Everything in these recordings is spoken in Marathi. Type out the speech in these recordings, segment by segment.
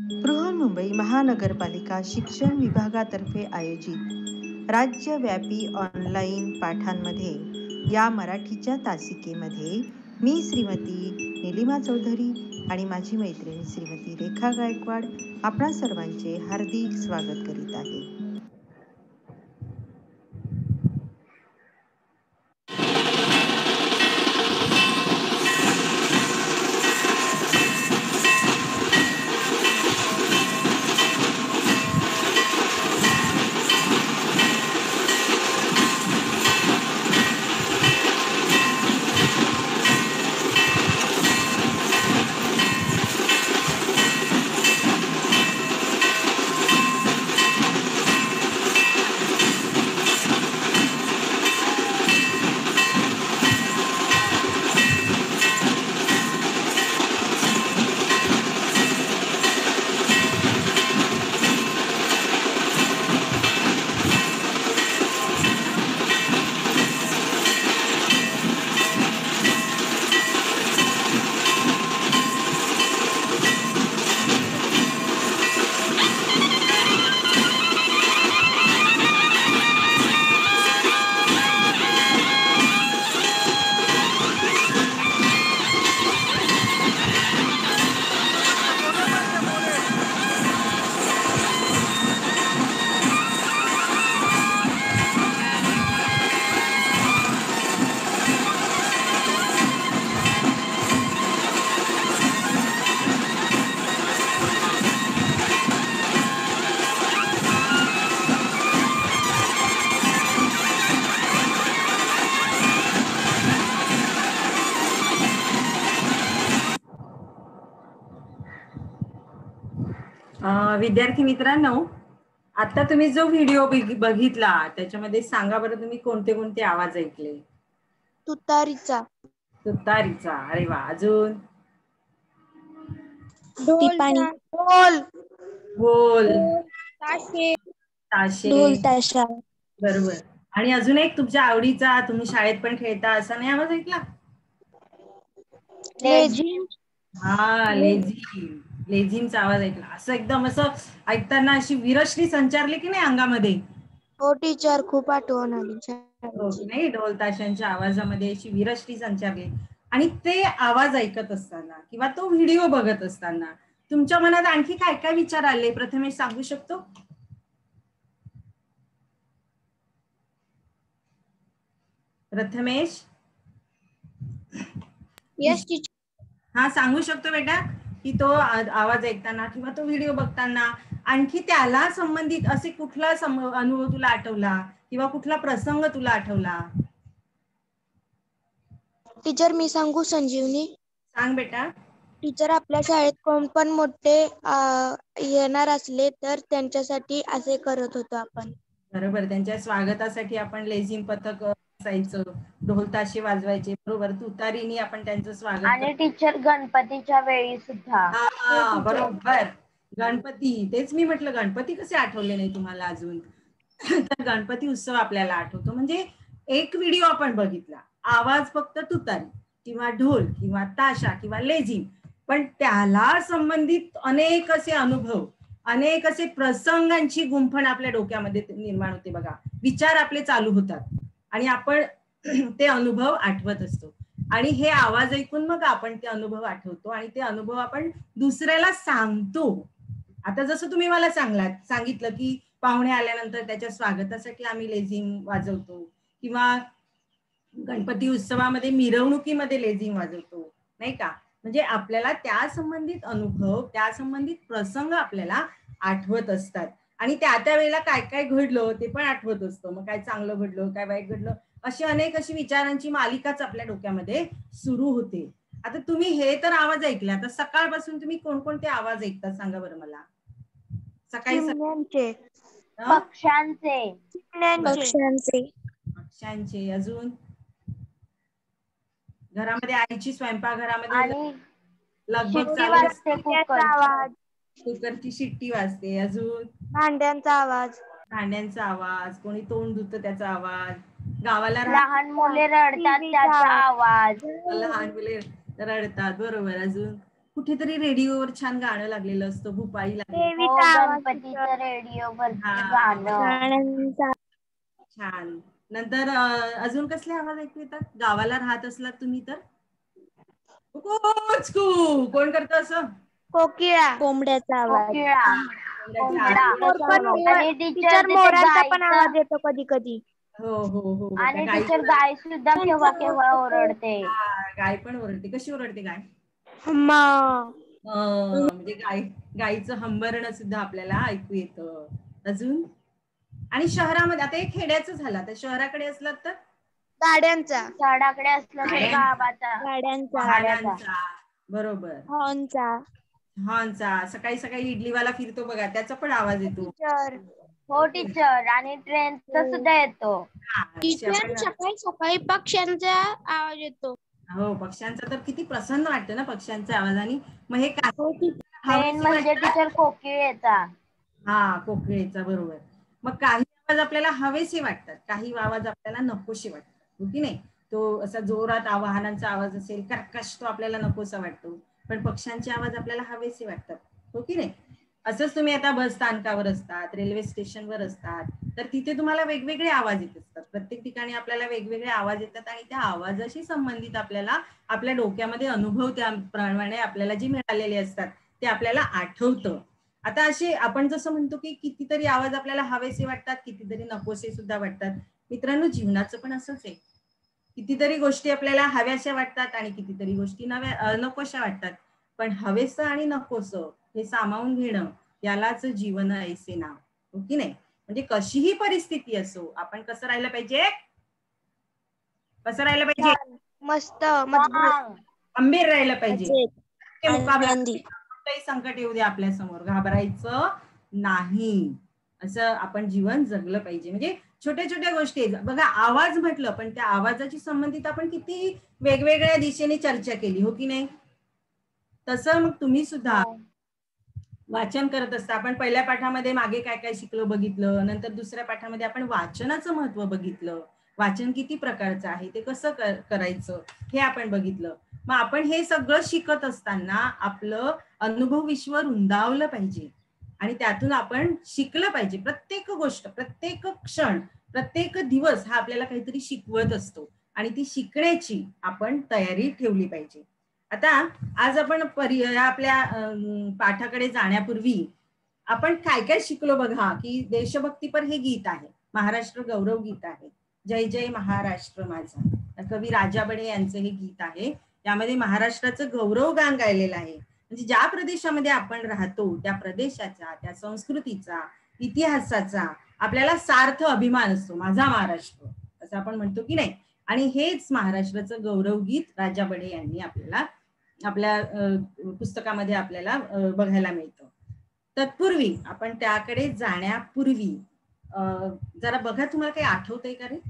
बृहन्मुंबई महानगरपालिका शिक्षण विभागातर्फे आयोजित राज्यव्यापी ऑनलाईन पाठांमध्ये या मराठीच्या तासिकेमध्ये मी श्रीमती निलिमा चौधरी आणि माझी मैत्रीण श्रीमती रेखा गायकवाड आपणा सर्वांचे हार्दिक स्वागत करीत आहे. विद्यार्थी मित्रांनो, आता तुम्ही जो व्हिडिओ बघितला त्याच्यामध्ये सांगा बरं तुम्ही कोणते कोणते आवाज ऐकले? तुतारीचा. तुतारीचा, अरे वा. अजून? ढोल. ढोल, ताशे. ताशे. ढोल ताशा. बरोबर. आणि अजून एक तुमच्या आवडीचा, तुम्ही शाळेत पण खेळता असा नाही आवाज ऐकला? लेझिम. हा, लेझिम. लेझिमचा आवाज ऐकला. असं एकदम असं ऐकताना अशी विरश्री संचारली की नाही अंगामध्ये? हो टीचर, खूप आठवण आली. हो की नाही? ढोल ताशांच्या आवाजामध्ये अशी विरश्री संचारली. आणि ते आवाज ऐकत असताना किंवा तो व्हिडिओ बघत असताना तुमच्या मनात आणखी काय काय विचार आले? प्रथमेश सांगू शकतो? प्रथमेश? Yes teacher. हा, सांगू शकतो बेटा की तो आवाज ऐकताना किंवा तो व्हिडिओ बघताना आणखी त्याला संबंधित असे कुठला अनुभव तुला आठवला किंवा कुठला प्रसंग तुला आठवला? टीचर मी सांगू संजीवनी? सांग बेटा. टीचर, आपल्या शाळेत कोण पण मोठे येणार असले तर त्यांच्यासाठी असे करत होतो आपण. बरोबर. त्यांच्या स्वागतासाठी आपण लेझिम पथक असायचं, ढोल ताशे वाजवायचे. बरोबर. तुतारीने आपण त्यांचं स्वागत. आणि टीचर गणपतीच्या वेळी सुद्धा. हा, बरोबर. गणपती, तेच मी म्हटलं गणपती कसे आठवले नाही तुम्हाला अजून? तर गणपती उत्सव आपल्याला आठवतो. म्हणजे एक व्हिडिओ आपण बघितला, आवाज फक्त तुतारी किंवा ढोल किंवा ताशा किंवा लेझिम, पण त्याला संबंधित अनेक असे अनुभव, अनेक असे प्रसंगांची गुंफण आपल्या डोक्यामध्ये निर्माण होते बघा. विचार आपले चालू होतात आणि आपण ते अनुभव आठवत असतो. आणि हे आवाज ऐकून मग आपण ते अनुभव आठवतो आणि ते अनुभव आपण दुसऱ्याला सांगतो. आता जसं तुम्ही मला सांगितलं की पाहुणे आल्यानंतर त्याच्या स्वागतासाठी आम्ही लेझिम वाजवतो किंवा गणपती उत्सवामध्ये मिरवणुकीमध्ये लेझिम वाजवतो, नाही का? म्हणजे आपल्याला त्या संबंधित अनुभव, त्या संबंधित प्रसंग आपल्याला आठवत असतात आणि त्या वेळेला काय काय घडलं ते पण आठवत असतं. मग काय चांगलं घडलं, काय वाईट घडलं, अशी अनेक अशी विचारांची मालिकाच आपल्या डोक्यामध्ये सुरू होते. आता तुम्ही हे तर आवाज ऐकले, आता सकाळपासून तुम्ही कोणकोणते आवाज ऐकता सांगा बरं मला? सकाळी पक्ष्यांचे. पक्ष्यांचे. अजून? घरामध्ये आईची स्वयंपाकघरामध्ये आणि लगबग शिट्टी चालू वाजते, कुकरची शिट्टी वाजते. अजून? भांड्यांचा आवाज. भांड्यांचा आवाज, कोणी तोंड धुतं त्याचा आवाज, गावाला लहान मुले रडतात त्याचा आवाज. लहान मुले रडतात. बरोबर. अजून? कुठेतरी रेडिओवर छान गाणं लागलेलं असतं, भूपाळी लागलेली. हो, देवीचा आवाज गणपतीचं रेडिओवरती हा. गाणं. गाण्यांचा छान. नंतर अजून कसले आवाज ऐकू येतात? गावाला राहत असलात तुम्ही तर कोण करतं असं? कोकिळा, कोंबड्याचा आवाज, कोकिळा, कोंबडा मोर पण आणि टीचर तिथे मोरांचा पण गायचं. आवाज येतो कधी कधी. हो हो हो बेटा, आणि गाई टीचर गाय सुद्धा केव्हा केव्हा ओरडते. गाय पण ओरडते. कशी ओरडते गाय? हम्मा. म्हणजे गाईचं हंबरणं सुद्धा आपल्याला ऐकू येतं. अजून आणि शहरामध्ये आता एक खेड्याचं झालं, तर शहराकडे असलं तर गाड्यांचा, झाडाकडे असलं तर गावाचा, गाड्यांचा, वाहनांचा, बरोबर, हॉर्नचा, सकाळी सकाळी इडलीवाला फिरतो बघा, त्याचा पण आवाज येतो. टीचर, हो टीचर, आणि ट्रेनचा सुद्धा येतो. टीचर सकाळी सकाळी पक्ष्यांचा आवाज येतो. हो, पक्ष्यांचा तर किती प्रसन्न वाटतं ना पक्ष्यांच्या आवाजाने. मग हे मेन म्हणजे टीचर कोकिळेचा. हा, कोकिळेचा, बरोबर. मग काही आवाज आपल्याला हवेसे वाटतात, काही आवाज आपल्याला नकोसे वाटतात, हो की नाही? तो असा जोरात वाहनांचा आवाज असेल, कर्कश, तो आपल्याला नकोसा वाटतो. पण पक्ष्यांचे आवाज आपल्याला हवेसे वाटतात, हो की नाही? असंच तुम्ही आता बस स्थानकावर असतात, रेल्वे स्टेशनवर असतात, तर तिथे तुम्हाला वेगवेगळे आवाज येत असतात. प्रत्येक ठिकाणी आपल्याला वेगवेगळे आवाज येतात आणि त्या आवाजाशी संबंधित आपल्याला आपल्या डोक्यामध्ये अनुभव त्याप्रमाणे आपल्याला जे मिळालेले असतात ते आपल्याला आठवतं. आता असे आपण जसं म्हणतो की कितीतरी आवाज आपल्याला हवेसे वाटतात, कितीतरी नकोसे सुद्धा वाटतात. मित्रांनो, जीवनाचं पण असंच आहे. कितीतरी गोष्टी आपल्याला हव्याशा वाटतात आणि कितीतरी गोष्टी नकोशा वाटतात. पण हवेसं आणि नकोसं हे सामावून घेणं, यालाच जीवन ऐसे नाव, हो की नाही? म्हणजे कशीही परिस्थिती असो, आपण कसं राहिलं पाहिजे? कसं राहिलं पाहिजे? मस्त, मजबूत, खंबीर राहिलं पाहिजे. मुकाबला, आनंदी. कोणतंही संकट येऊ दे आपल्या समोर, घाबरायचं नाही. असं आपण जीवन जगलं पाहिजे. म्हणजे छोट्या छोट्या गोष्टी बघा, आवाज म्हटलं, पण त्या आवाजाची संबंधित आपण किती वेगवेगळ्या दिशेने चर्चा केली, हो की नाही? तसं मग तुम्ही सुद्धा वाचन करत असता. आपण पहिल्या पाठामध्ये मागे काय काय शिकलो बघितलं, नंतर दुसऱ्या पाठामध्ये आपण वाचनाचं महत्व बघितलं, वाचन किती प्रकारचं आहे, ते कसं करायचं हे आपण बघितलं. मग आपण हे सगळं शिकत असताना आपलं अनुभव विश्व रुंदावलं पाहिजे आणि त्यातून आपण शिकलं पाहिजे. प्रत्येक गोष्ट, प्रत्येक क्षण, प्रत्येक दिवस हा आपल्याला काहीतरी शिकवत असतो आणि ती शिकण्याची आपण तयारी ठेवली पाहिजे. आता आज आपण आपल्या पाठाकडे जाण्यापूर्वी आपण काय काय शिकलो बघा, की देशभक्तीपर हे गीत आहे, महाराष्ट्र गौरव गीत आहे, जय जय महाराष्ट्र माझा, कवी राजा बडे यांचं हे गीत आहे. त्यामध्ये महाराष्ट्राचं गौरव गान गायलेलं आहे. म्हणजे ज्या प्रदेशामध्ये आपण राहतो त्या प्रदेशाचा, त्या संस्कृतीचा, इतिहासाचा आपल्याला सार्थ अभिमान असतो. माझा महाराष्ट्र असं आपण म्हणतो की नाही? आणि हेच महाराष्ट्राचं गौरव गीत राजा बडे यांनी आपल्याला आपल्या पुस्तकामध्ये आपल्याला बघायला मिळतं. तत्पूर्वी आपण त्याकडे जाण्यापूर्वी जरा बघा, तुम्हाला काही आठवतंय का रे?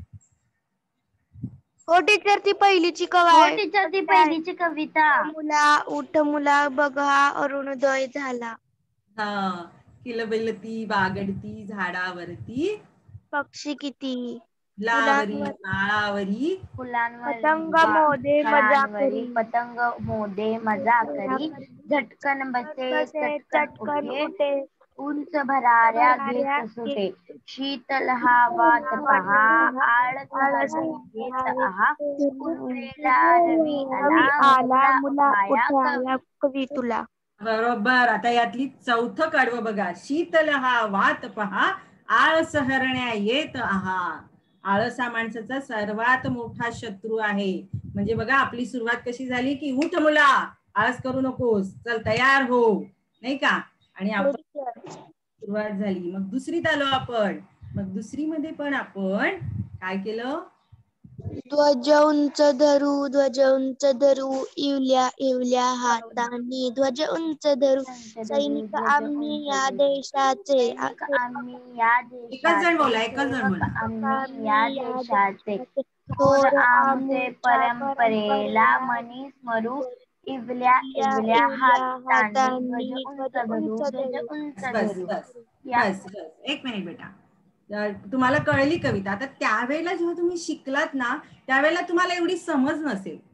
हो टीचर, ती पहिलीची हो कविता. टीचर, ती पहिलीची कविता. मुला उठ मुला, बघा अरुणोदय झाला. हा, किलबिलती बागडती झाडावरती, पक्षी किती लावरी माळावरी, पतंग मोदे मजा करी, पतंग मोदे मजा करी, झटकन बसे चटकन उठे, उंच भराऱ्या घेत सुटे, शीतल हवात पहा आळस घेत आहा, उठलेला रवी आला मुला उठाया कवी तुला. बरोबर. आता यातली चौथं कडवं बघा, शीतल हा वात पहा आळस हरण्या येत आहा. आळस हा माणसाचा सर्वात मोठा शत्रू आहे. म्हणजे बघा, आपली सुरुवात कशी झाली की उठ मुला, आळस करू नकोस, चल तयार हो, नाही का? आणि आपण सुरुवात झाली. मग दुसरीत आलो आपण. मग दुसरी मध्ये पण आपण काय केलं? ध्वज उंच धरू इवल्या इवल्या हातांनी, ध्वज उंच धरू सैनिक आम्ही या देशाचे, आम्ही या एकच जण बोला, एकच जण बोला. आम्ही या देशाचे, थोर आमचे परंपरेला मनी स्मरू, इवल्या इवल्या हातांनी ध्वज उंच धरू. बस, एक मिनिट बेटा, तुम्हाला कळली कविता. आता त्यावेळेला जेव्हा तुम्ही शिकलात ना, त्यावेळेला तुम्हाला एवढी समज नसेल,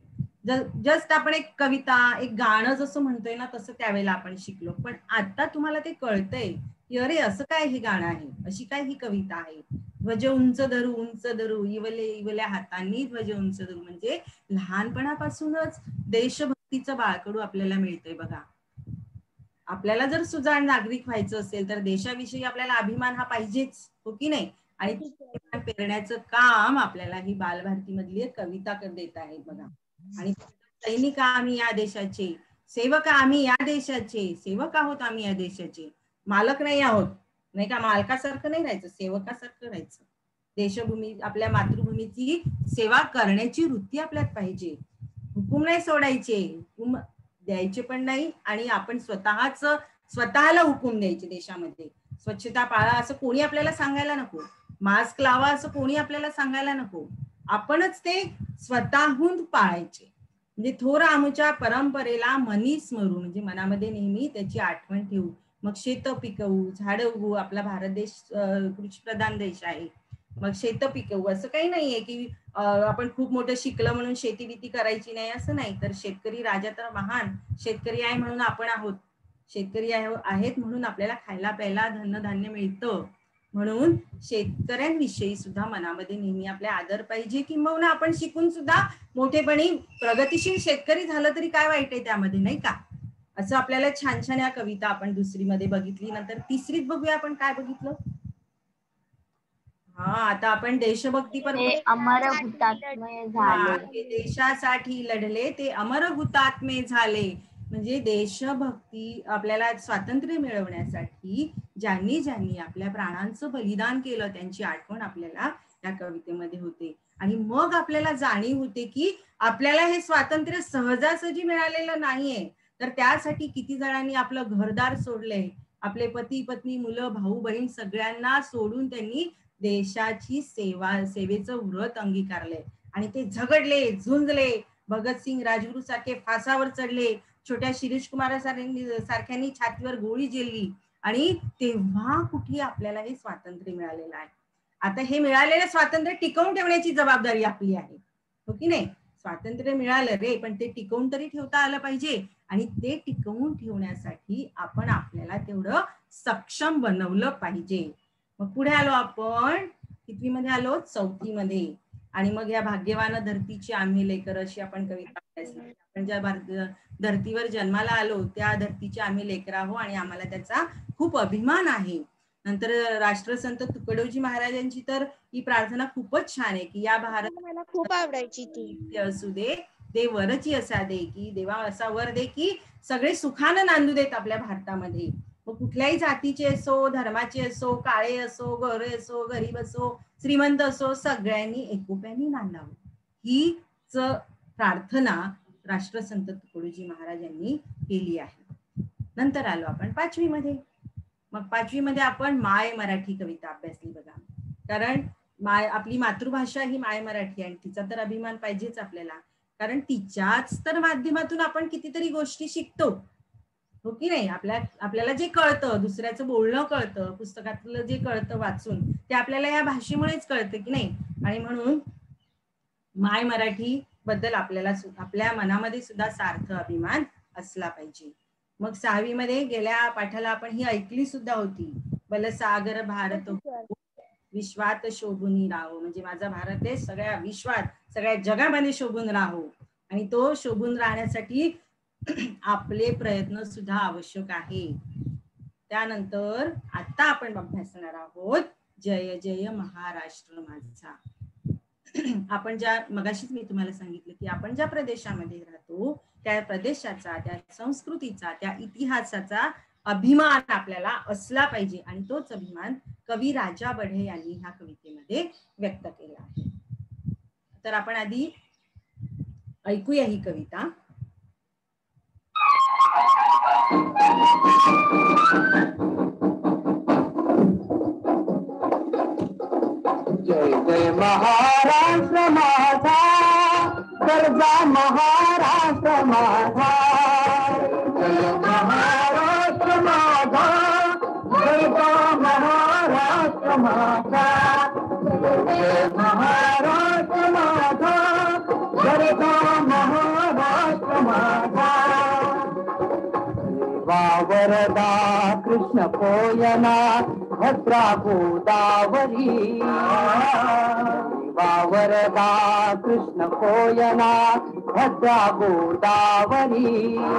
जस्ट आपण एक कविता, एक गाणं जसं म्हणतोय ना तसं त्यावेळेला आपण शिकलो. पण आता तुम्हाला ते कळतंय की अरे असं काय हे गाणं आहे, अशी काय ही कविता आहे. ध्वज उंच धरू उंच धरू इवले इवल्या हातांनी ध्वज उंच धरू, म्हणजे लहानपणापासूनच देशभक्तीचं बाळकडू आपल्याला मिळतंय बघा. आपल्याला जर सुजाण नागरिक व्हायचं असेल तर देशाविषयी आपल्याला अभिमान हा पाहिजेच, हो की नाही. आणि अभिमान पेरण्याचं काम आपल्याला ही बालभारती मधली एक कविता देत आहेत बघा. आणि सैनिक आम्ही या देशाचे, सेवक आम्ही या देशाचे, सेवक आहोत आम्ही या देशाचे, मालक नाही आहोत, नाही का. मालकासारखं नाही राहायचं, सेवकासारखं राहायचं. देशभूमी आपल्या मातृभूमीची सेवा करण्याची वृत्ती आपल्यात पाहिजे. हुकूम नाही सोडायचे, हुकूम द्यायचे पण नाही. आणि आपण स्वतःला हुकूम द्यायचे. देशामध्ये स्वच्छता पाळा असं कोणी आपल्याला सांगायला नको, मास्क लावा असं कोणी आपल्याला सांगायला नको, आपणच ते स्वतःहून पाळायचे. म्हणजे थोर आमच्या परंपरेला मनी स्मरू, म्हणजे मनामध्ये नेहमी त्याची आठवण ठेवू. मग शेत पिकवू, झाडं उगवू. आपला भारत देश कृषीप्रधान देश आहे, मग शेत पिकवू. असं काही नाहीये की आपण खूप मोठं शिकलं म्हणून शेती बिती करायची नाही, असं नाही. तर शेतकरी राजा तर महान, शेतकरी आहे म्हणून आपण आहोत, शेतकरी आहेत म्हणून आपल्याला खायला प्यायला धान्य मिळतं. म्हणून शेतकऱ्यांविषयी सुद्धा मनामध्ये नेहमी आपल्या आदर पाहिजे. किंबहुना आपण शिकून सुद्धा मोठेपणी प्रगतिशील शेतकरी झालं तरी काय वाईट आहे त्यामध्ये, नाही का. असं आपल्याला छान छान या कविता आपण दुसरीमध्ये बघितली. नंतर तिसरीत बघूया आपण काय बघितलं. हा, आता आपण देशभक्ती पर अमर हुतात्मे झाले, देशासाठी लढले ते अमर हुतात्मे झाले. म्हणजे देशभक्ती, आपल्याला स्वातंत्र्य मिळवण्यासाठी ज्यांनी ज्यांनी आपल्या प्राणांचं बलिदान केलं त्यांची आठवण आपल्याला या कवितेमध्ये होते. आणि मग आपल्याला जाणीव होते की आपल्याला हे स्वातंत्र्य सहजासहजी मिळालेलं नाहीये. तर त्यासाठी किती जणांनी आपलं घरदार सोडले, आपले पती पत्नी मुलं भाऊ बहीण सगळ्यांना सोडून त्यांनी देशाची सेवेचं व्रत अंगीकारले. आणि ते झगडले, झुंजले. भगतसिंग, राजगुरू सारखे फासावर चढले, छोट्या शिरीष कुमार सारख्यांनी छातीवर गोळी झेलली. आणि तेव्हा कुठे आपल्याला हे स्वातंत्र्य मिळालेलं आहे. आता हे मिळालेलं स्वातंत्र्य टिकवून ठेवण्याची जबाबदारी आपली आहे, हो की नाही. स्वातंत्र्य मिळालं रे, पण ते टिकवून तरी ठेवता आलं पाहिजे. आणि ते टिकवून ठेवण्यासाठी आपण आपल्याला तेवढं सक्षम बनवलं पाहिजे. मग पुढे आलो आपण, कितवी मध्ये आलो, चौथी मध्ये. आणि मग या भाग्यवान धरतीची आम्ही लेकर अशी आपण कविता अभ्यासली. आपण ज्या धरतीवर जन्माला आलो त्या धरतीचे आम्ही लेकर आहो आणि आम्हाला त्याचा खूप अभिमान आहे. नंतर राष्ट्रसंत तुकडोजी महाराजांची तर ही प्रार्थना खूपच छान आहे की या भारत मला खूप आवडायची ती. असू दे दे वरची असा दे, की देवा असा वर दे की सगळे सुखानं नांदू देत आपल्या भारतामध्ये. मग कुठल्याही जातीचे असो, धर्माचे असो, काळे असो, गोरे असो, गरीब असो, श्रीमंत असो, सगळ्यांनी एकोप्याने नांदावं, हीच प्रार्थना राष्ट्रसंत तुकडोजी महाराजांनी केली आहे. नंतर आलो आपण पाचवी मध्ये. मग पाचवी मध्ये आपण माय मराठी कविता अभ्यासली बघा. कारण आपली मातृभाषा ही माय मराठी आणि तिचा तर अभिमान पाहिजेच आपल्याला. कारण तिच्याच तर माध्यमातून आपण कितीतरी गोष्टी शिकतो, हो की नाही. आपल्याला जे कळतं, दुसऱ्याचं बोलणं कळतं, पुस्तकातलं जे कळतं वाचून, ते आपल्याला या भाषेमुळेच कळतं की नाही. आणि म्हणून माय मराठी बद्दल आपल्याला आपल्या मनामध्ये सुद्धा सार्थ अभिमान असला पाहिजे. मग सहावी मध्ये गेल्या पाठाला आपण ही ऐकली सुद्धा होती, बलसागर भारत विश्वात शोभून राहो. म्हणजे माझा भारत देश सगळ्या विश्वात, सगळ्या जगामध्ये शोभून राहो. आणि तो शोभून राहण्यासाठी आपले प्रयत्न सुद्धा आवश्यक आहे. त्यानंतर आता आपण अभ्यासणार आहोत जय जय महाराष्ट्र माझा. आपण ज्या मगाशीच मी तुम्हाला सांगितलं की आपण ज्या प्रदेशामध्ये राहतो त्या प्रदेशाचा, त्या संस्कृतीचा, त्या इतिहासाचा अभिमान आपल्याला असला पाहिजे. आणि तोच अभिमान कवी राजा बढे यांनी ह्या कवितेमध्ये व्यक्त केला आहे. तर आपण आधी ऐकूया ही कविता. जय जय महाराष्ट्र माझा, गरजा महाराष्ट्र माझा. जय महाराष्ट्र माझा, गरजा महाराष्ट्र माझा. जय महाराष्ट्र माझा, गरजा महाराष्ट्र वरदा कृष्ण कोयना भद्रा गोदावरी वरदा कृष्ण कोयना भद्रा गोदावरी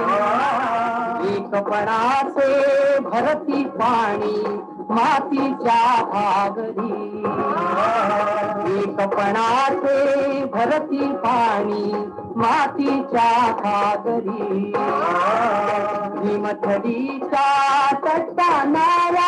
एकपणाचे भरती पाणी मातीच्या घागरी एकपणाचे भरती पाणी मातीच्या घागरी भीमथडीच्या तटानाला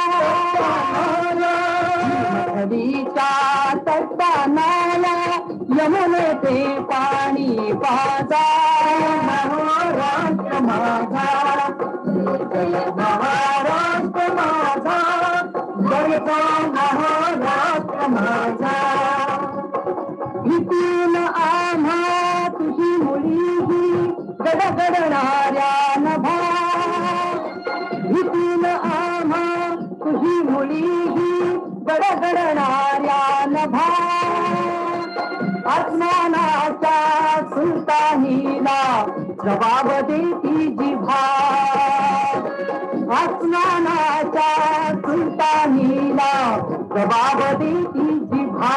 भीमथडीच्या तटानाला यमुनेचे पाणी पाजा महाराष्ट्र माझा जय महाराष्ट्र माझा जयचा महाराष्ट्र माझा भीतीन आम्हा तुझी मुळी गडगडणाऱ्या नभा भीतीन आम्हा तुझी मुळी गडगडणाऱ्या नभा आसमानाच्या सुलतानीला जबाब देती जिभा आसमानाच्या सुलतानीला जबाब देती जिभा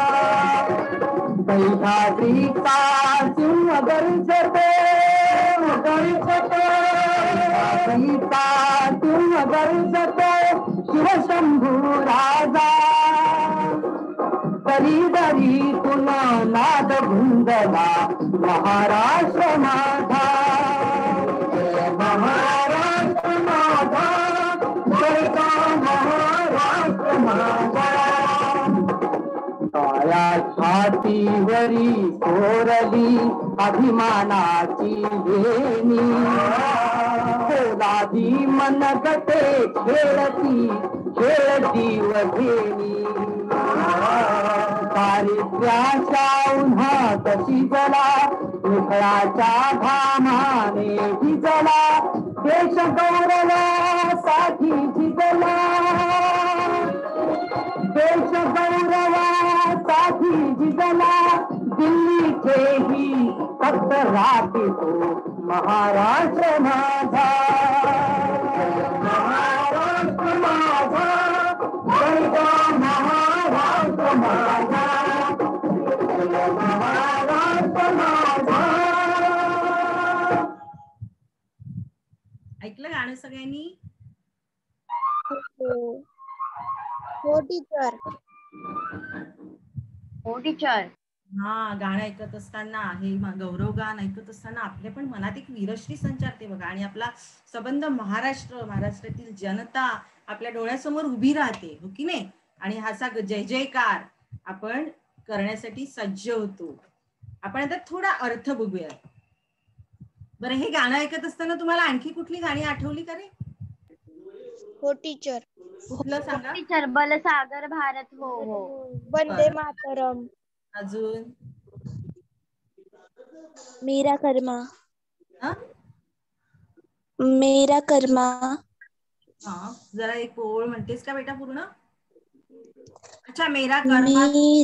सह्याद्रीचा सिंह गरजतो गरजतो सईचा सिंह गरजतो शिवशंभू राजा दरी दरी तुला नाद भुंजला महाराष्ट्र माझा जय महाराष्ट्र माझा जयचा महाराष्ट्र माझा काळ्या छातीवरी कोरली अभिमानाची वेणी पोलादी मनगटे खेळती खेळती वधेनी दारिद्र्याच्या उन्हात शिजला निखळाच्या घामाने भिजला देश गौरवासाठी झिजला देश गौरवासाठी झिजला दिल्लीचेही फक्त राखतो महाराष्ट्र माझा महाराष्ट्र माझा जयचा महाराष्ट्र माझा महाराष्ट्र माझा. ऐकलं गाणं सगळ्यांनी? हो टीचर. हो टीचर. हा, गाणं ऐकत असताना हे गौरव गान ऐकत असताना आपल्या पण मनात एक वीरश्री संचारते बघा आणि आपला संबंध महाराष्ट्रातील जनता आपल्या डोळ्यासमोर उभी राहते, हो की नाही? आणि हाचा जय जयकार आपण करण्यासाठी सज्ज होतो. आपण आता थोडा अर्थ बघूया. बरं, हे गाणं ऐकत असताना तुम्हाला आणखी कुठली गाणी आठवली का रे? हो टीचर. कुठलं सांगा? टीचर बल सागर भारत हो हो. वंदे मातरम. अजून? मेरा कर्मा. हा, मेरा कर्मा. हा, जरा एक ओळ म्हणतेस का बेटा पूर्ण? अच्छा, मेरा कर्मा.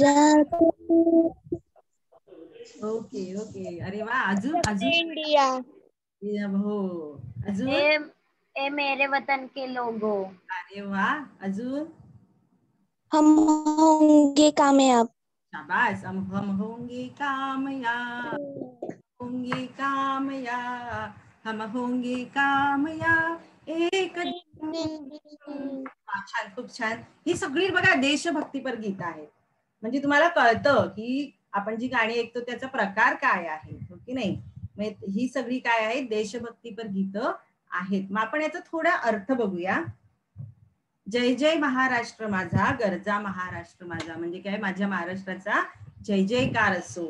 ओके ओके, अरे वा. अजून अजून इंडिया. हो, अजून? ए मेरे वतन के लोगो. अरे वा. अजून? हम होंगे कामयाब. शाबाश. हम होंगे कामयाब, होंगे कामयाब, हम होंगे कामयाब एक छान, खूप छान. ही सगळी बघा देशभक्तीपर गीत आहेत. म्हणजे तुम्हाला कळतं की आपण जी गाणी ऐकतो त्याचा प्रकार काय आहे, हो की नाही? ही सगळी काय आहेत? देशभक्तीपर गीत आहेत. मग आपण याचा थोडा अर्थ बघूया. जय जय महाराष्ट्र माझा, गरजा महाराष्ट्र माझा, म्हणजे काय? माझ्या महाराष्ट्राचा जय जयकार असो.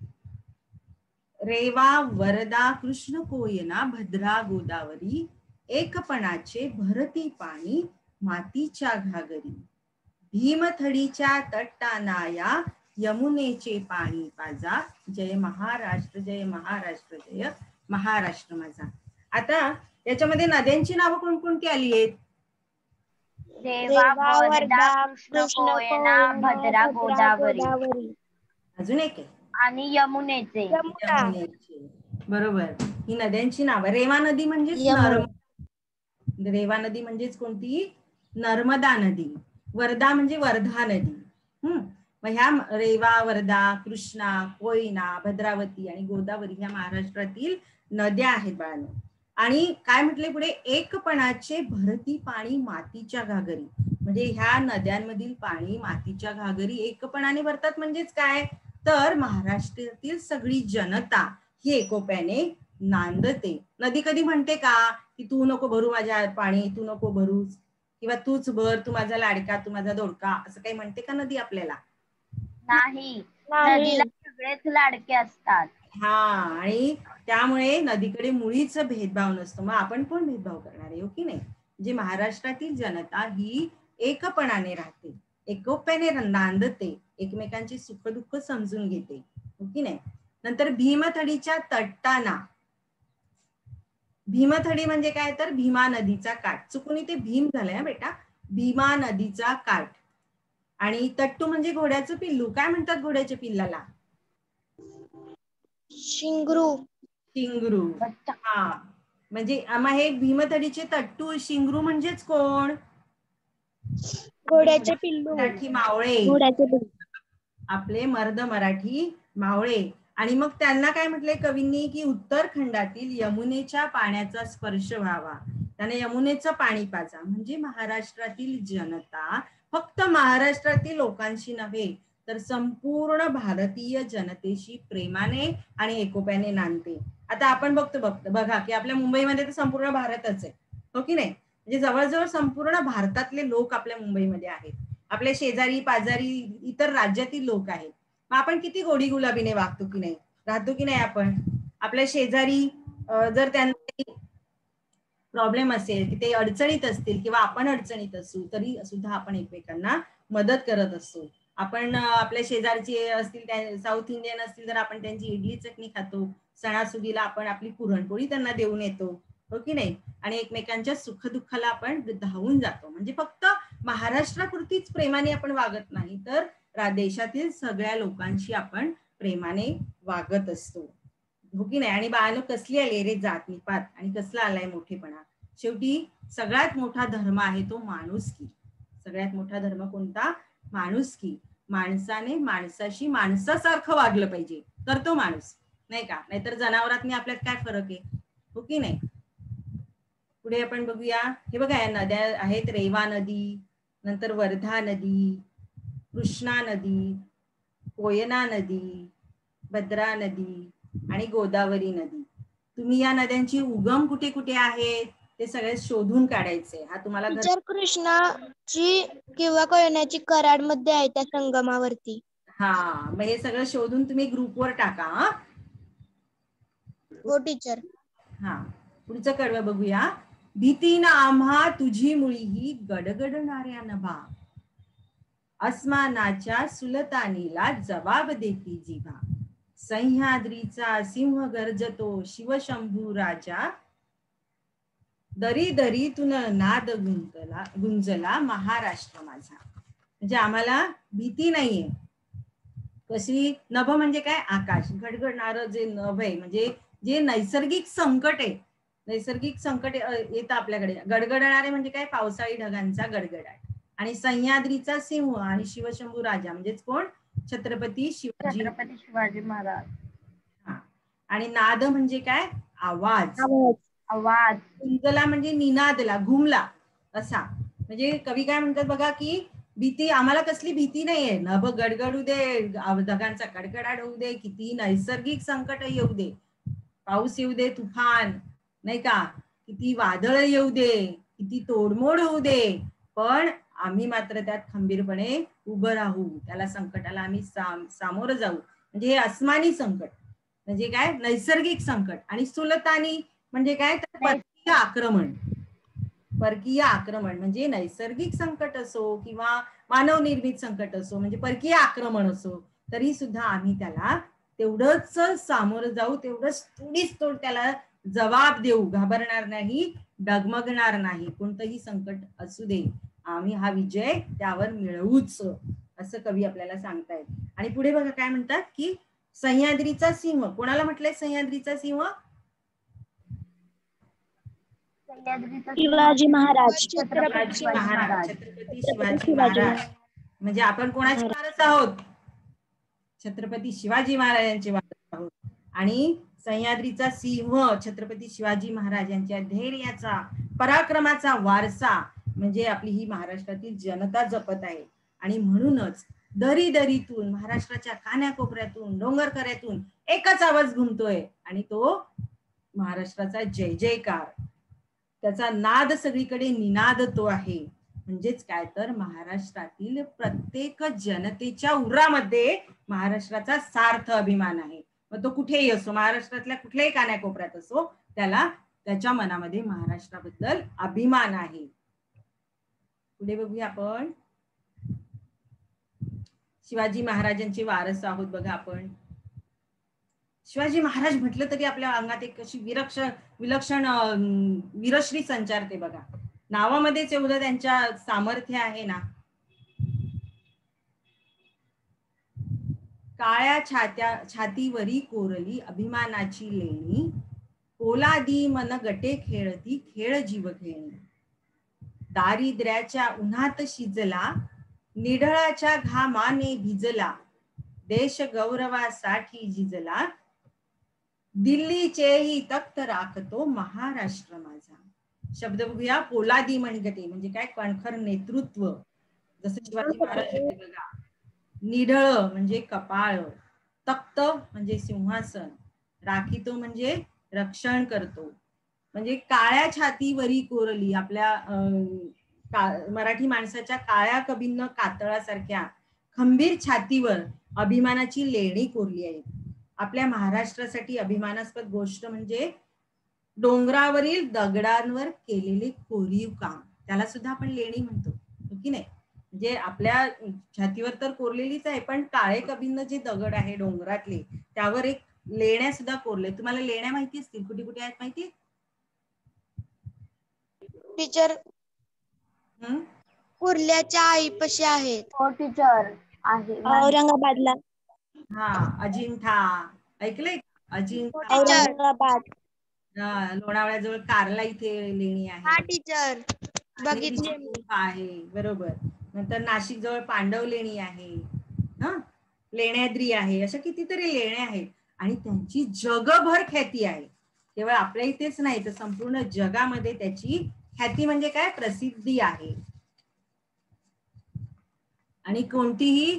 रेवा वरदा कृष्ण कोयना भद्रा गोदावरी एकपणाचे भरती पाणी मातीच्या घागरी भीमथडीच्या तटानाया यमुनेचे पाणी पाजा जय महाराष्ट्र जय महाराष्ट्र जय महाराष्ट्र माझा. आता याच्यामध्ये नद्यांची नावं कोणकोणती आली आहेत? रेवा वरदा कृष्ण कोयना भद्रा गोदावरी. अजून एक आहे आणि यमुनेचे. बरोबर. ही नद्यांची नावं. रेवा नदी म्हणजे नर्मदा, रेवा नदी म्हणजेच कोणती? नर्मदा नदी. वर्धा म्हणजे वर्धा नदी. मग ह्या रेवा, वर्धा, कृष्णा, कोयना, भद्रावती आणि गोदावरी ह्या महाराष्ट्रातील नद्या आहेत बाळांनो. आणि काय म्हटले पुढे? एकपणाचे भरती पाणी मातीच्या घागरी. म्हणजे ह्या नद्यांमधील पाणी मातीच्या घागरी एकपणाने भरतात. म्हणजेच काय? तर महाराष्ट्रातील सगळी जनता ही एकोप्याने नांदते. नदी कधी म्हणते का की तू नको भरू माझ्या पाणी, तू नको भरूस, किंवा तूच भर, तू माझा लाडका, तू माझा दोडका, असं काही म्हणते का नदी आपल्याला? नाही, नदीला सगळेच लाडके असतात. हा, आणि त्यामुळे नदीकडे मुळीच भेदभाव नसतो. मग आपण कोण भेदभाव करणार आहे, हो की नाही? म्हणजे महाराष्ट्रातील जनता ही एकपणाने राहते, एकोप्याने नांदते, एकमेकांची सुखदुःख समजून घेते, हो की नाही? नंतर भीमथडीच्या तटाना. भीमथडी म्हणजे काय? तर भीमा नदीचा काठ. चुकून इथे भीम झालंय बेटा, भीमा नदीचा काठ. आणि तट्टू म्हणजे घोड्याचं पिल्लू. काय म्हणतात घोड्याच्या पिल्लाला? शिंगरू. शिंगरू. हा, म्हणजे मग हे भीमथडीचे तट्टू, शिंगरू म्हणजेच कोण? घोड्याचे पिल्लू. मराठी मावळे, घोड्याचे पिल्लू. आपले मर्द मराठी मावळे. आणि मग त्यांना काय म्हटलंय कवींनी की उत्तरखंडातील यमुनेच्या पाण्याचा स्पर्श व्हावा, त्याने यमुनेचं पाणी पाजा. म्हणजे महाराष्ट्रातील जनता फक्त महाराष्ट्रातील लोकांशी नव्हे तर संपूर्ण भारतीय जनतेशी प्रेमाने आणि एकोप्याने नांदते. आता आपण बघा की आपल्या मुंबईमध्ये तर संपूर्ण भारतच आहे, हो की नाही? म्हणजे जवळजवळ संपूर्ण भारतातले लोक आपल्या मुंबईमध्ये आहेत. आपल्या शेजारी पाजारी इतर राज्यातील लोक आहेत. मग आपण किती गोडी गुलाबीने वागतो की नाही, राहतो की नाही? आपण आपल्या शेजारी जर त्यांना प्रॉब्लेम असेल, की ते अडचणीत असतील किंवा आपण अडचणीत असू, तरी सुद्धा आपण एकमेकांना मदत करत असतो. आपण आपल्या शेजारचे असतील, साऊथ इंडियन असतील तर आपण त्यांची इडली चटणी खातो. सणासुदीला आपण आपली पुरणपोळी त्यांना देऊन येतो, हो की नाही? आणि एकमेकांच्या सुखदुःखाला आपण धावून जातो. म्हणजे फक्त महाराष्ट्रापुरतीच प्रेमाने आपण वागत नाही, तर देशातील सगळ्या लोकांशी आपण प्रेमाने वागत असतो, हो की नाही? आणि बाळांनो, कसली आली रे जात निपात आणि कसला आलाय मोठेपणा? शेवटी सगळ्यात मोठा धर्म आहे तो माणुसकी. सगळ्यात मोठा धर्म कोणता? माणुसकी. माणसाने माणसाशी माणसासारखं वागलं पाहिजे, तर तो माणूस, नाही का? नाहीतर जनावरांनी आपल्यात काय फरक आहे, हो की नाही? पुढे आपण बघूया. हे बघा, या नद्या आहेत. रेवा नदी, नंतर वर्धा नदी, कृष्णा नदी, कोयना नदी, भद्रा नदी आणि गोदावरी नदी. तुम्ही या नद्यांची उगम कुठे कुठे आहेत ते सगळे शोधून काढायचे. हा तुम्हाला टीचर, कृष्णाची किंवा कोयनाची कराड मध्ये आहे त्या संगमावरती. हा, मग हे सगळं शोधून तुम्ही ग्रुपवर टाका. हो टीचर. हा, पुढचं कडवं बघूया. भीतीन आम्हा तुझी मुळी ही गडगडणाऱ्या नभा, अस्मानाच्या सुलतानीला जबाब देती जिभा, सह्याद्रीचा सिंह गर्जतो शिवशंभू राजा, दरी दरीतून नाद गुंजला महाराष्ट्र माझा. म्हणजे आम्हाला भीती नाहीये. कशी? नभ म्हणजे काय? आकाश. गडगडणारं जे नभ आहे म्हणजे जे नैसर्गिक संकट आहे, नैसर्गिक संकट येतं आपल्याकडे. गडगडणारे म्हणजे काय? पावसाळी ढगांचा गडगडाट. आणि सह्याद्रीचा सिंह आणि शिवशंभू राजा म्हणजेच कोण? छत्रपती शिवाजी महाराज. हा, आणि नाद म्हणजे काय? आवाज. आवाज. गुंजला म्हणजे निनादला, घुमला असा. म्हणजे कवी काय म्हणतात बघा की भीती, आम्हाला कसली भीती नाहीये. नभ गडगडू दे, ढगांचा कडकडाट होऊ दे, किती नैसर्गिक संकट येऊ दे, पाऊस येऊ दे, तुफान, नाही का, किती वादळ येऊ दे, किती तोडमोड होऊ दे, पण आम्ही मात्र त्यात खंबीरपणे उभं राहू. त्याला संकटाला आम्ही सामोरं जाऊ. म्हणजे हे आसमानी संकट म्हणजे काय? नैसर्गिक संकट. आणि सुलतानी म्हणजे काय? तर परकीय आक्रमण. परकीय आक्रमण म्हणजे नैसर्गिक संकट असो किंवा मानवनिर्मित संकट असो, म्हणजे परकीय आक्रमण असो, तरी सुद्धा आम्ही त्याला तेवढंच सामोरं जाऊ, तेवढंच थोडीच तोड त्याला जबाब देऊ, घाबरणार नाही, डगमगणार नाही. कोणतंही संकट असू दे, आम्ही हा विजय त्यावर मिळवूच, असं कवी आपल्याला सांगतायत. आणि पुढे बघा काय म्हणतात की सह्याद्रीचा सिंह. कोणाला म्हटलंय सह्याद्रीचा सिंह? सह्याद्रीचा शिवाजी महाराज. छत्रपती शिवाजी महाराज. छत्रपती शिवाजी महाराज. म्हणजे आपण कोणाचे वारस आहोत? छत्रपती शिवाजी महाराजांचे वारस आहोत. आणि सह्याद्रीचा सिंह छत्रपती शिवाजी महाराज यांच्या धैर्याचा, पराक्रमाचा वारसा म्हणजे आपली ही महाराष्ट्रातील जनता जपत आहे. आणि म्हणूनच दरी दरीतून, महाराष्ट्राच्या कान्याकोपऱ्यातून, डोंगरकऱ्यातून एकच आवाज घुमतोय आणि तो महाराष्ट्राचा जय जयकार. त्याचा नाद सगळीकडे निनादतो आहे. म्हणजेच काय तर महाराष्ट्रातील प्रत्येक जनतेच्या उरामध्ये महाराष्ट्राचा सार्थ अभिमान आहे. मग तो कुठेही असो, महाराष्ट्रातल्या कुठल्याही कान्याकोपऱ्यात असो, त्याला त्याच्या मनामध्ये महाराष्ट्राबद्दल अभिमान आहे. पुढे बघूया आपण. शिवाजी महाराजांचे वारस आहोत बघा आपण. शिवाजी महाराज म्हटलं तरी आपल्या अंगात एक अशी विलक्षण वीरश्री संचारते बघा. नावामध्येच एवढं त्यांच्या सामर्थ्य आहे ना. काळ्या छातीवरी कोरली अभिमानाची लेणी, पोलादी मन गटे खेळती खेळ जीव घेणी. दारिद्र्याच्या उन्हात शिजला, निढळाच्या घामाने भिजला, देश गौरवासाठी झिजला, दिल्लीचेही तख्त राखतो महाराष्ट्र माझा. शब्द बघूया. पोलादी मनगटे म्हणजे काय? कणखर नेतृत्व, जसं शिवाजी महाराज होते बघा. निढळ म्हणजे कपाळ, तख्त म्हणजे सिंहासन, राखीतो म्हणजे रक्षण करतो. म्हणजे काळ्या छातीवरी कोरली, आपल्या मराठी माणसाच्या काळ्या कबींना कातळासारख्या खंबीर छातीवर अभिमानाची लेणी कोरली आहे. आपल्या महाराष्ट्रासाठी अभिमानास्पद गोष्ट म्हणजे डोंगरावरील दगडांवर केलेले कोरीव काम, त्याला सुद्धा आपण लेणी म्हणतो, हो की नाही? म्हणजे आपल्या छातीवर तर कोरलेलीच आहे, पण काळे कबींना जे दगड आहे डोंगरातले, त्यावर एक लेण्या सुद्धा कोरले. तुम्हाला लेण्या माहिती असतील, कुठे कुठे आहेत माहिती? टीचर, कुर्ल्याच्या आईपाशी आहेत. हो टीचर आहे. औरंगाबादला. हा, अजिंठा ऐकलंय? अजिंठा, औरंगाबाद. लोणावळ्याजवळ कारला इथे लेणी आहे. हा टीचर, बघितले आहे. बरोबर. नंतर नाशिक जवळ पांडव लेणी आहे, लेण्याद्री आहे. अशा कितीतरी लेण्या आहेत आणि त्यांची जगभर ख्याती आहे. केवळ आपल्या इथेच नाही तर संपूर्ण जगामध्ये त्याची ख्याती म्हणजे काय? प्रसिद्धी आहे. आणि कोणतीही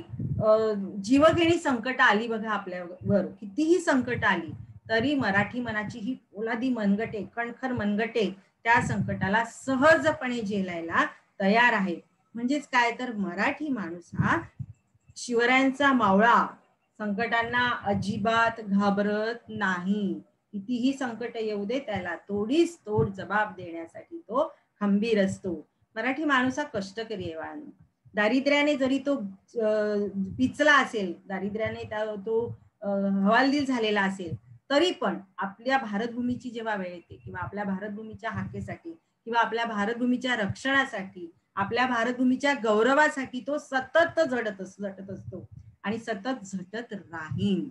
जीवघेणी संकट आली बघा आपल्यावर, कितीही संकट आली तरी मराठी मनाची ही पोलादी मनगटे, कणखर मनगटे त्या संकटाला सहजपणे झेलायला तयार आहे. म्हणजेच काय तर मराठी माणूस हा शिवरायांचा मावळा, संकटांना अजिबात घाबरत नाही. कितीही संकट येऊ दे त्याला तोडीस तोड जबाब देण्यासाठी तो खंबीर असतो. मराठी माणूस हा कष्टकरी आहे. दारिद्र्याने जरी तो पिचला असेल, दारिद्र्याने तो हवालदिल झालेला असेल, तरी पण आपल्या भारतभूमीची जेव्हा वेळ येते किंवा आपल्या भारतभूमीच्या हाकेसाठी किंवा आपल्या भारतभूमीच्या रक्षणासाठी, आपल्या भारतभूमीच्या गौरवासाठी तो सतत झटत असतो आणि सतत झटत राहील.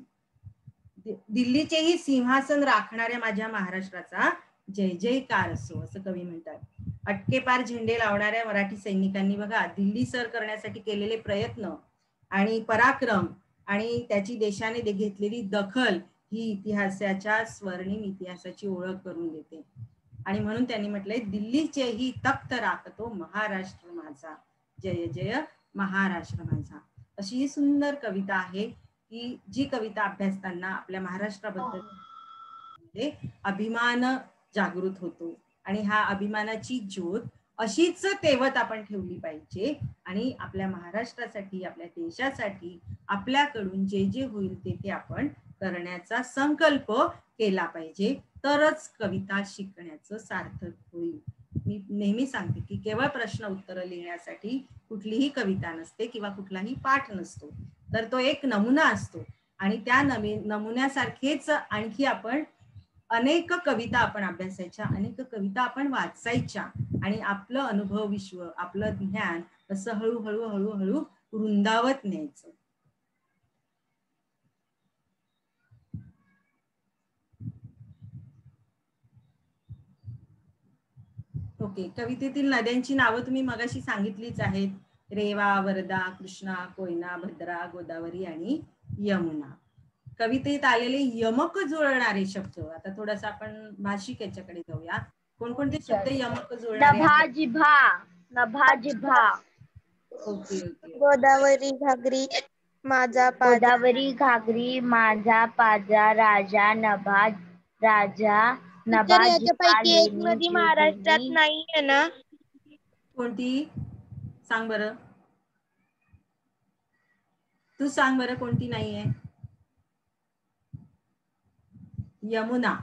दिल्लीचेही सिंहासन राखणाऱ्या माझ्या महाराष्ट्राचा जय जयकार असो, असं कवी म्हणतात. अटकेपार झेंडे लावणाऱ्या मराठी सैनिकांनी बघा दिल्ली सर करण्यासाठी केलेले प्रयत्न आणि पराक्रम आणि त्याची देशाने घेतलेली दखल ही इतिहासाच्या, स्वर्णिम इतिहासाची ओळख करून देते. आणि म्हणून त्यांनी म्हटलंय, दिल्लीचेही तख्त राखतो महाराष्ट्र माझा, जय जय महाराष्ट्र माझा. अशी ही सुंदर कविता आहे की जी कविता अभ्यासताना आपल्या महाराष्ट्राबद्दल अभिमान जागृत होतो. आणि हा अभिमानाची ज्योत अशीच तेवत आपण ठेवली पाहिजे आणि आपल्या महाराष्ट्रासाठी, आपल्या देशासाठी आपल्याकडून जे जे होईल ते आपण करण्याचा संकल्प केला पाहिजे, तरच कविता शिकण्याचं सार्थक होईल. मी नेहमी सांगते की केवळ प्रश्न उत्तर लिहिण्यासाठी कुठलीही कविता नसते किंवा कुठलाही पाठ नसतो, तर तो एक नमुना असतो आणि त्या नमुन्यासारखेच आणखी आपण अनेक कविता आपण अभ्यासायच्या, अनेक कविता आपण वाचायच्या आणि आपलं अनुभव विश्व, आपलं ज्ञान असं हळूहळू हळूहळू रुंदावत न्यायचं. ओके. कवितेतील नद्यांची नावं तुम्ही मगाशी सांगितलीच आहेत. रेवा, वर्धा, कृष्णा, कोयना, भद्रा, गोदावरी आणि यमुना. कवितेत आलेले यमक जुळणारे शब्द, आता थोडासा आपण भाषिक याच्याकडे जाऊया. कोणकोणते शब्द यमक जुळणारे आहेत? नभा जिभा, नभा जिभा. Okay okay. गोदावरी घागरी माझा पाजा, गोदावरी घागरी माझा पाजा, राजा नभा, राजा नभा तर जिभा, याच्यापैकी एक लेणी नदी महाराष्ट्रात त्रिवेणी. नाहीये ना? कोणती सांग बरं, तू सांग बरं कोणती नाहीये? यमुना.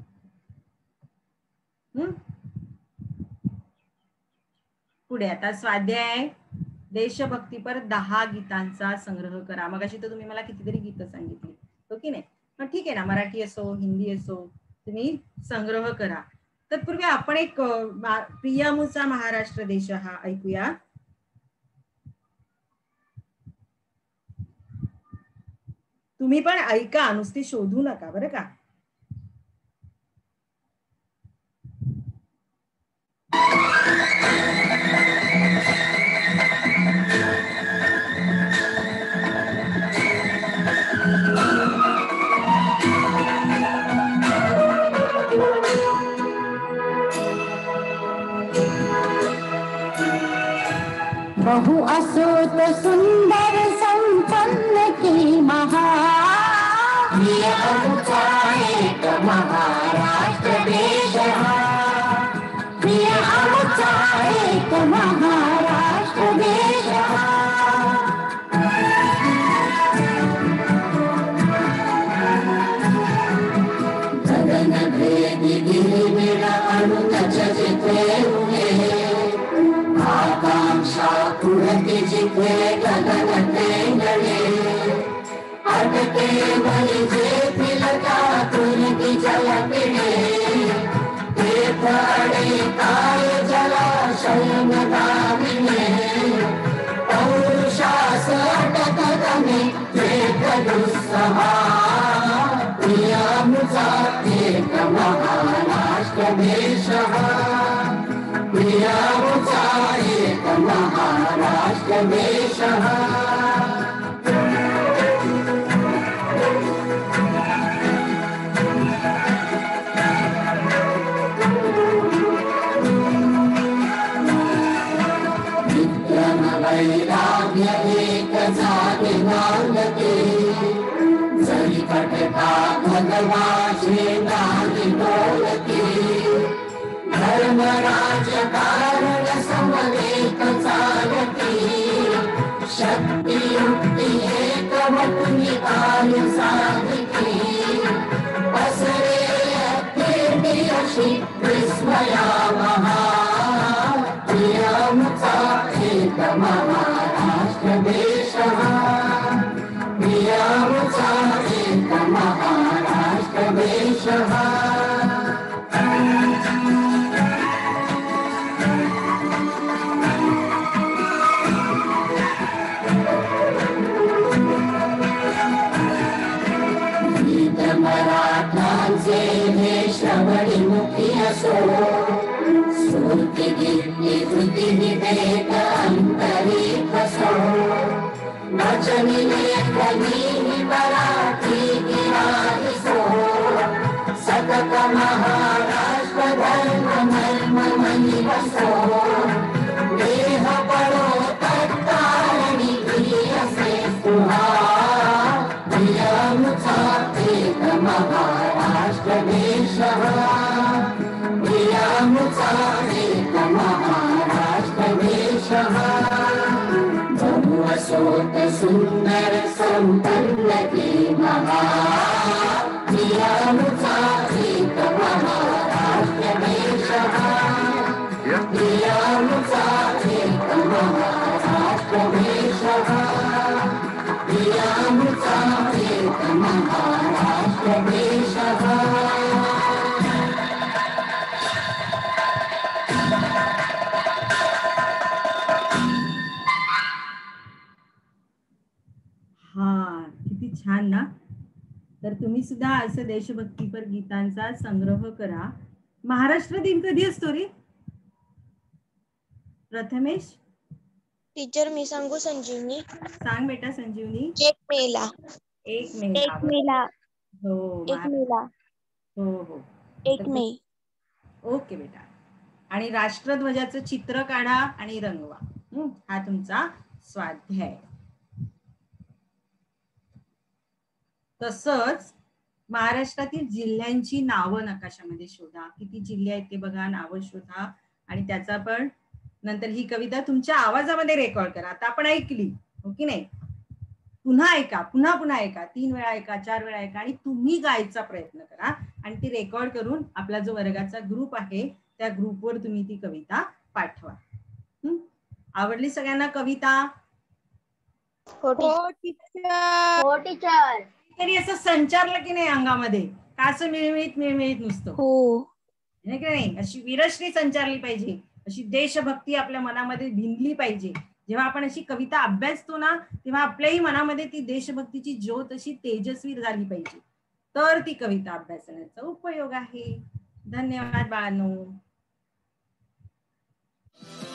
पुढे आता स्वाध्याय. देशभक्तीपर 10 गीतांचा संग्रह करा. मगाशी तर तुम्ही मला कितीतरी गीतं सांगितली, हो की नाही? मग ठीक आहे ना, मराठी असो हिंदी असो, तुम्ही संग्रह करा. तत्पूर्वी आपण एक प्रियामूचा महाराष्ट्र देश हा ऐकूया. तुम्ही पण ऐका, नुसती शोधू नका बरं का. बहु असोत सुंदर संपन्न की महाराष्ट्र देश हा, प्रिय आमचा एक महाराष्ट्र देश हा. गगन भेदी गिरिमिरा अनुतच जिथे उगे, आकांक्षा पुढती जिथे गगन टेंगणे, अटके बळी जे तिलका तुरगी जलपिणे, तीर्थाडे काय जलाशय दामिने, पौरुषास अटक गमे एक दुस्सहा, प्रियामूचा एक महाराष्ट्र देश हा, प्रियामूचा एक महाराष्ट्र देश हा. वैराग्य एक जागे नांदते, जरी कटका भगवाचे नाही बोलते, धर्म राजकारण समवेत चालती, शक्ती युक्ती एकवटून काल साधिती, पसरे कीर्ती अशी विस्मया महा, प्रियामूचा एक महाराष्ट्र देश हा, प्रियामूचा एक महाराष्ट्र देश हा. गीत मराठांचे हे श्रवणीमुखी असो, स्फूर्ती गिरती कृती विवेक अंतरिक असो, वचनी लेखनी मराठी गिराईसो, सतत महाराष्ट्र धर्म मर्म मनी बसो, देह पडो तत्कारणी असे तुहा, प्रियामूचा एक महाराष्ट्र देश हा, प्रियामूचा एक महाराष्ट्र देश हा. बहु असोत सुंदर संपन्न की महा, प्रियामूचा एक महाराष्ट्र देश हा, प्रियामूचा एक महाराष्ट्र देश हा, प्रियामूचा एक महाराष्ट्र देश हा. हा, किती छान ना. तर तुम्ही सुद्धा असं देशभक्तीपर गीतांचा संग्रह करा. महाराष्ट्र दिन कधी असतो रे? प्रथमेश टीचर मी सांगू संजीवनी? सांग बेटा संजीवनी. 1 मेला. 1 मे. 1 मेला. हो 1 मेला. हो हो 1 मे. ओके बेटा. आणि राष्ट्रध्वजाचं चित्र काढा आणि रंगवा. हा तुमचा स्वाध्याय. तसंच महाराष्ट्रातील जिल्ह्यांची नावं नकाशामध्ये शोधा. किती जिल्हे आहेत ते बघा, नावं शोधा आणि त्याचा पण नंतर ही कविता तुमच्या आवाजामध्ये रेकॉर्ड करा. आता आपण ऐकली हो की नाही, पुन्हा ऐका, पुन्हा पुन्हा ऐका, 3 वेळा ऐका, 4 वेळा ऐका आणि तुम्ही गायचा प्रयत्न करा आणि ती रेकॉर्ड करून आपला जो वर्गाचा ग्रुप आहे त्या ग्रुपवर तुम्ही ती कविता पाठवा. आवडली सगळ्यांना कविता? हो टीचर. हो टीचर. तरी असं संचारलं की नाही अंगामध्ये, का असं मिळमिळीत मिळमिळीत नुसतं हो नाही की नाही, अशी वीरश्री संचारली पाहिजे, अशी देशभक्ती आपल्या मनामध्ये भिनली पाहिजे. जेव्हा आपण अशी कविता अभ्यासतो ना तेव्हा आपल्याही मनामध्ये ती देशभक्तीची ज्योत अशी तेजस्वी झाली पाहिजे, तर ती कविता अभ्यासण्याचा उपयोग आहे. धन्यवाद बाळांनो.